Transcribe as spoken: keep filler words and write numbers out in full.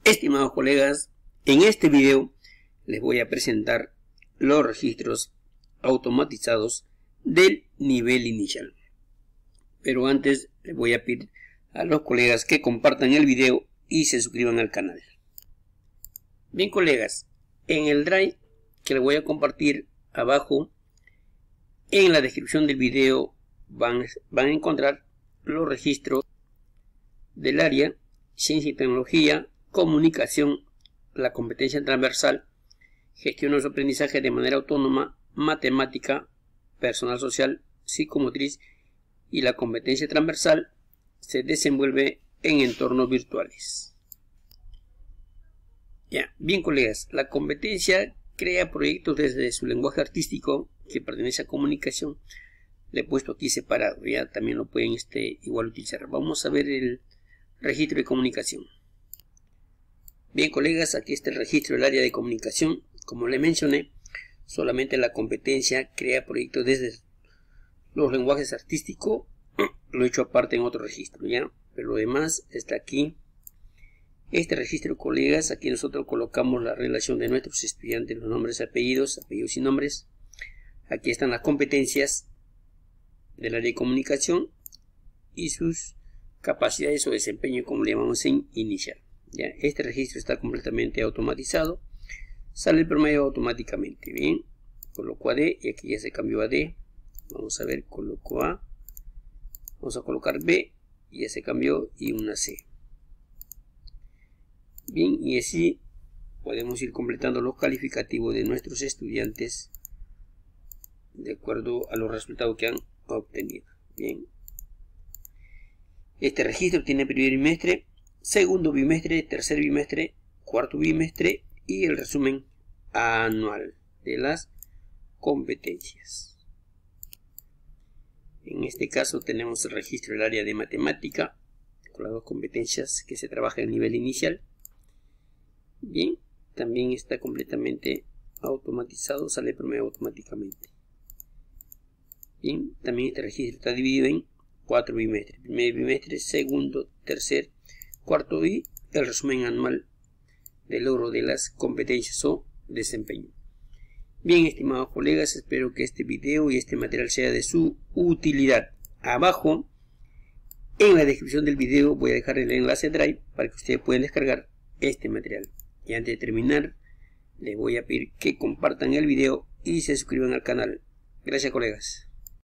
Estimados colegas, en este video les voy a presentar los registros automatizados del nivel inicial. Pero antes les voy a pedir a los colegas que compartan el video y se suscriban al canal. Bien colegas, en el Drive que les voy a compartir abajo, en la descripción del video van, van a encontrar los registros del área Ciencia y Tecnología, Comunicación, la competencia transversal, Gestión de los aprendizajes de manera autónoma, Matemática, Personal social, Psicomotriz, y la competencia transversal se desenvuelve en entornos virtuales. Ya, bien colegas, la competencia crea proyectos desde su lenguaje artístico que pertenece a comunicación. Le he puesto aquí separado, ya también lo pueden este, igual utilizar. Vamos a ver el registro de comunicación. Bien colegas, aquí está el registro del área de comunicación. Como le mencioné, solamente la competencia crea proyectos desde los lenguajes artísticos. Lo he hecho aparte en otro registro, ya, pero lo demás está aquí. Este registro, colegas, aquí nosotros colocamos la relación de nuestros estudiantes, los nombres, apellidos, apellidos y nombres. Aquí están las competencias del área de comunicación y sus capacidades o desempeño, como le llamamos en inicial. Ya, este registro está completamente automatizado. Sale el promedio automáticamente. Bien, coloco a D y aquí ya se cambió a D. Vamos a ver, coloco A. Vamos a colocar B y ya se cambió y una C. Bien, y así podemos ir completando los calificativos de nuestros estudiantes de acuerdo a los resultados que han obtenido. Bien, este registro tiene primer bimestre, segundo bimestre, tercer bimestre, cuarto bimestre y el resumen anual de las competencias. En este caso tenemos el registro del área de matemática con las dos competencias que se trabaja en nivel inicial. Bien, también está completamente automatizado, sale el promedio automáticamente. Bien, también este registro está dividido en cuatro bimestres: primer bimestre, segundo, tercer, cuarto y el resumen anual del logro de las competencias o desempeño. Bien, estimados colegas, espero que este video y este material sea de su utilidad. Abajo en la descripción del video voy a dejar el enlace Drive para que ustedes puedan descargar este material. Y antes de terminar, les voy a pedir que compartan el video y se suscriban al canal. Gracias colegas.